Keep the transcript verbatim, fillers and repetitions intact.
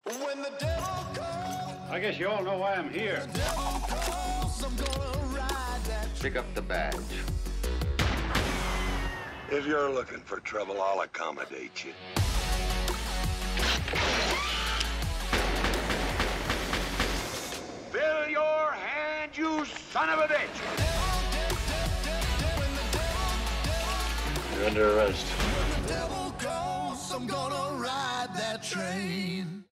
When the devil calls, I guess you all know why I'm here. the devil calls, I'm gonna ride that. Pick up the badge. If you're looking for trouble, I'll accommodate you. Fill your hand, you son of a bitch! You're under arrest. When the devil calls, I'm gonna ride that train.